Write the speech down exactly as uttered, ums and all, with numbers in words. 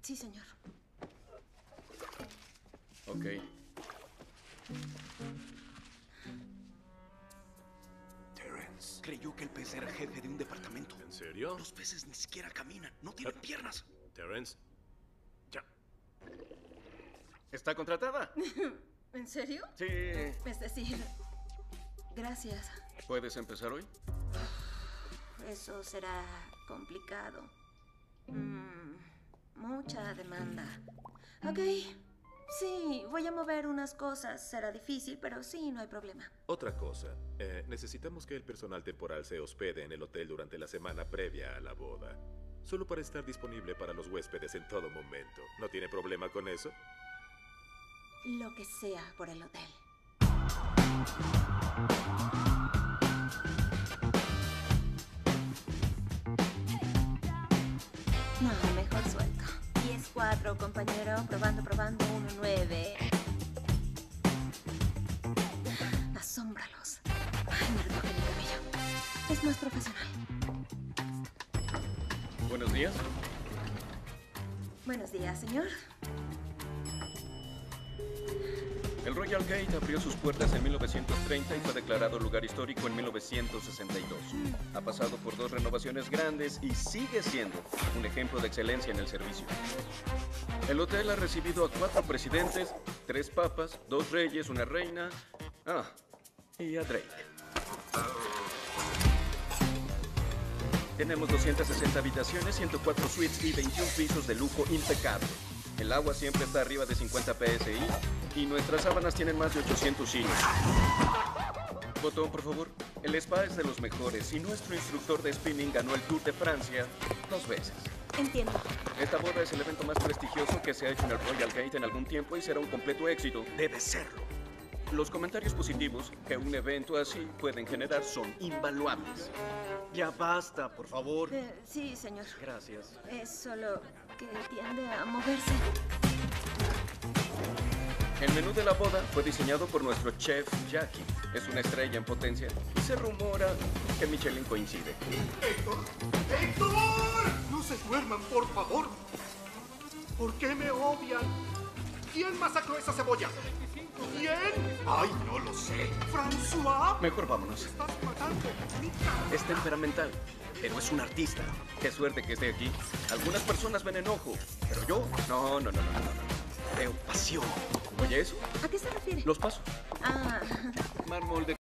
Sí, señor. Ok. Terrence creyó que el pez era jefe de un departamento. ¿En serio? Los peces ni siquiera caminan, no tienen Ah. piernas. Terrence. Ya. ¿Está contratada? ¿En serio? Sí. Es decir, gracias. ¿Puedes empezar hoy? Eso será complicado. Mm, mucha demanda. Ok. Sí, voy a mover unas cosas. Será difícil, pero sí, no hay problema. Otra cosa, eh, necesitamos que el personal temporal se hospede en el hotel durante la semana previa a la boda. Solo para estar disponible para los huéspedes en todo momento. ¿No tiene problema con eso? Lo que sea por el hotel. No, mejor suelto. diez cuatro, compañero. Probando, probando. uno nueve. Asómbralos. Ay, me recoge mi cabello. Es más profesional. Buenos días. Buenos días, señor. El Royal Gate abrió sus puertas en mil novecientos treinta y fue declarado lugar histórico en mil novecientos sesenta y dos. Ha pasado por dos renovaciones grandes y sigue siendo un ejemplo de excelencia en el servicio. El hotel ha recibido a cuatro presidentes, tres papas, dos reyes, una reina... Ah, y a Drake. Tenemos doscientas sesenta habitaciones, ciento cuatro suites y veintiún pisos de lujo impecable. El agua siempre está arriba de cincuenta P S I y nuestras sábanas tienen más de ochocientos hilos. Botón, por favor. El spa es de los mejores y nuestro instructor de spinning ganó el Tour de Francia dos veces. Entiendo. Esta boda es el evento más prestigioso que se ha hecho en el Royal Gate en algún tiempo y será un completo éxito. Debe serlo. Los comentarios positivos que un evento así pueden generar son invaluables. Ya basta, por favor. Eh, sí, señor. Gracias. Es solo que tiende a moverse. El menú de la boda fue diseñado por nuestro chef Jackie. Es una estrella en potencia y se rumora que Michelin coincide. ¡Héctor! ¡Héctor! No se duerman, por favor. ¿Por qué me odian? ¿Quién masacró esa cebolla? ¿Quién? Ay, no lo sé. ¿François? Mejor vámonos. Estás matando mi cara. Es temperamental, pero es un artista. Qué suerte que esté aquí. Algunas personas ven enojo, pero yo... No, no, no, no, no, no. Veo pasión. ¿Oye eso? ¿A qué se refiere? Los pasos. Ah. Mármol de